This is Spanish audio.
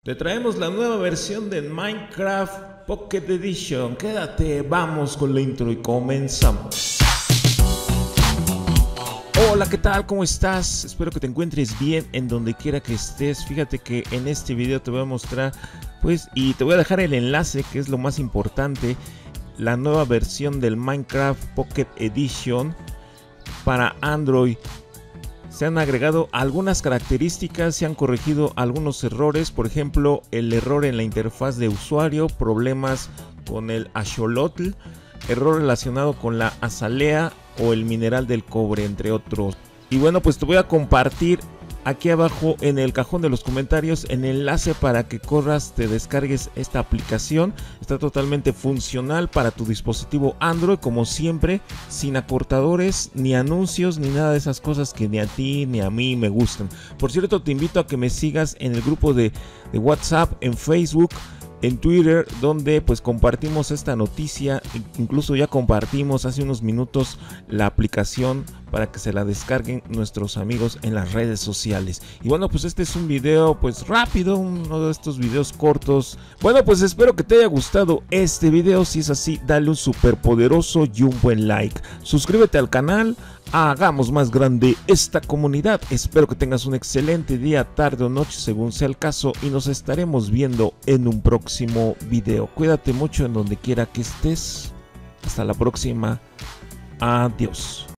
Te traemos la nueva versión de Minecraft Pocket Edition. Quédate, vamos con la intro y comenzamos. Hola, ¿qué tal? ¿Cómo estás? Espero que te encuentres bien en donde quiera que estés. Fíjate que en este video te voy a mostrar, y te voy a dejar el enlace, que es lo más importante, la nueva versión del Minecraft Pocket Edition para Android. Se han agregado algunas características, se han corregido algunos errores, por ejemplo, el error en la interfaz de usuario, problemas con el axolotl, error relacionado con la azalea o el mineral del cobre, entre otros. Y bueno, pues te voy a compartir aquí abajo en el cajón de los comentarios el enlace para que corras, te descargues esta aplicación. Está totalmente funcional para tu dispositivo Android, como siempre, sin acortadores, ni anuncios, ni nada de esas cosas que ni a ti ni a mí me gustan. Por cierto, te invito a que me sigas en el grupo de WhatsApp, en Facebook, en Twitter, donde pues compartimos esta noticia. Incluso ya compartimos hace unos minutos la aplicación para que se la descarguen nuestros amigos en las redes sociales. Y bueno, pues este es un video pues rápido, uno de estos videos cortos. Bueno, pues espero que te haya gustado este video. Si es así, dale un súper poderoso y un buen like. Suscríbete al canal, hagamos más grande esta comunidad. Espero que tengas un excelente día, tarde o noche, según sea el caso, y nos estaremos viendo en un próximo video. Cuídate mucho en donde quiera que estés. Hasta la próxima. Adiós.